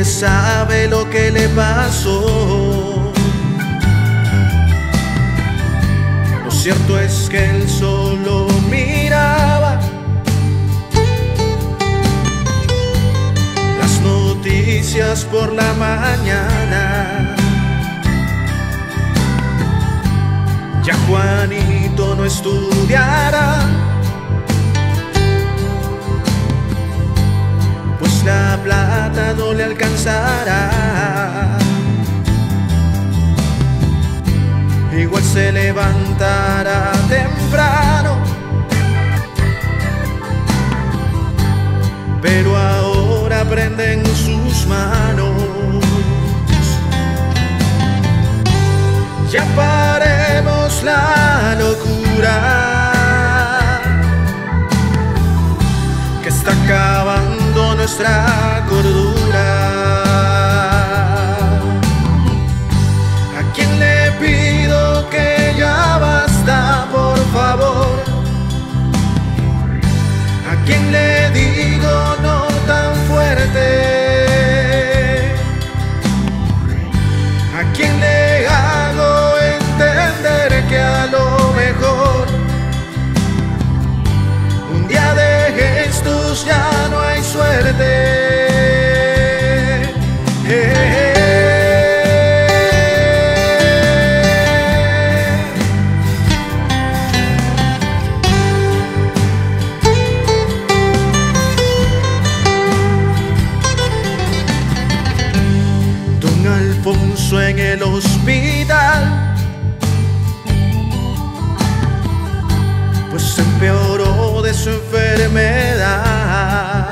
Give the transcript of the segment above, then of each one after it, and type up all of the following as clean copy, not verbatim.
sabe lo que le pasó. Lo cierto es que él solo miraba las noticias por la mañana. Ya Juanito no estudiará, pues la plata no le alcanzará. Igual se levantará temprano, pero ahora prende en sus manos. Ya paremos la locura que está acabando nuestra cordura. ¿A quién le pido que ya basta, por favor? ¿A quién le digo no tan fuerte? ¿A quién le hago entender que a lo mejor un día de estos ya no hay suerte? Don Alfonso en el hospital, pues se empeoró de su enfermedad,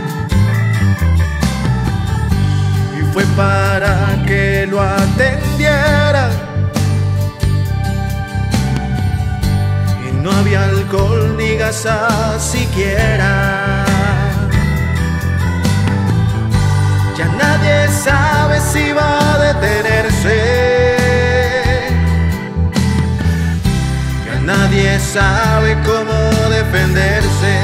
y fue para que lo atendiera, y no había alcohol ni gasa siquiera. Ya nadie sabe si va a detenerse, ya nadie sabe cómo defenderse.